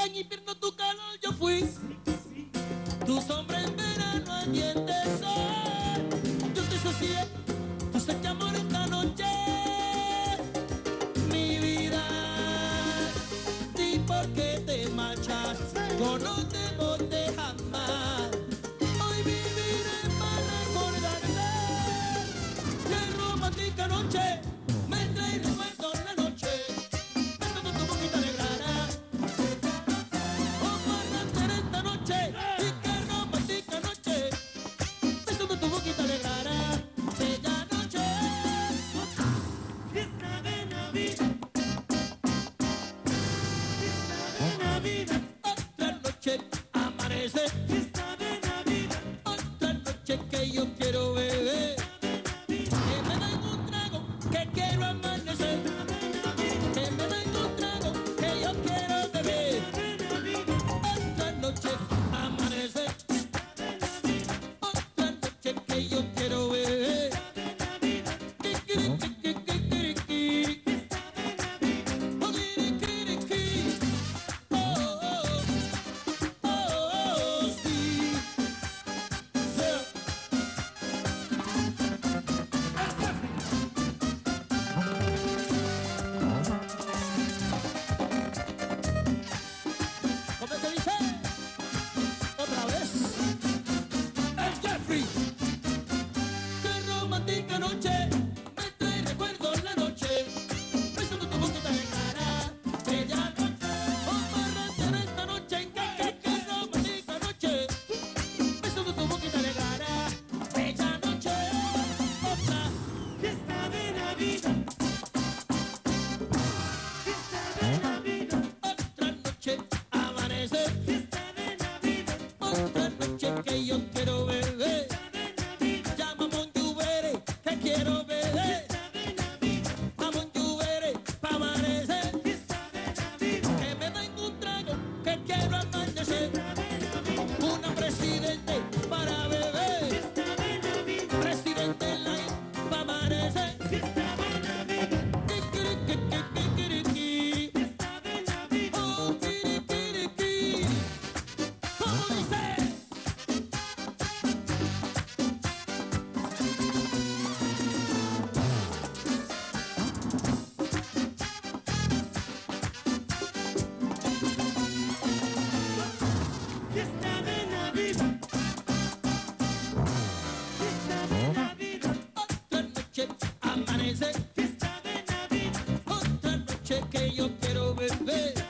En invierno tu calor yo fui, tu sombra en verano ardiente sol. Yo te sacié, tu sé que amor esta noche. Mi vida, di por qué te marchas, yo no te voté jamás. Hoy viviré para recordarte. Qué romántica noche, me trae recuerdos la noche. Besando tu boquita de grana, oh, guardarte en esta noche. Y qué romántica noche, besando tu boquita de grana. Bella noche, fiesta de Navidad, fiesta de Navidad. Otra noche amanece, fiesta de Navidad. Otra noche que yo quiero beber, que me den un trago, que quiero amanecer, que me den un trago, que yo quiero beber. Otra noche amanece, otra noche que yo quiero beber. Kikirikikikiriki, oh, kirikiriki, oh, oh, oh, sí. Yeah. ¿Cómo te dice? Otra vez. El Jeffrey. Qué romántica noche, me trae recuerdos la noche. Besando tu boquita de cara, bella noche. Oh, parranda en esta noche, qué romántica noche. Besando tu boquita de cara, bella noche. Otra fiesta de Navidad, fiesta de Navidad. Otra noche amanece, fiesta de Navidad. Otra noche que yo quiero beber. Llama a Monjubere, que quiero beber. A Monjubere, pa' amanecer. Que me den un trago, que quiero amanecer. Una presidente para beber. Presidente light, pa' amanecer. Kikirikikikiriki. Oh, kirikiriki. ¿Cómo dice? Fiesta de Navidad, fiesta de Navidad. Otra noche amanece, fiesta de Navidad. Otra noche que yo quiero beber.